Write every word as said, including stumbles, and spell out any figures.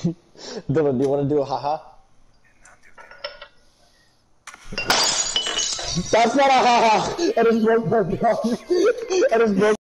Dylan, do you want to do a haha? That's not a haha! That is broke my gun. That is broke.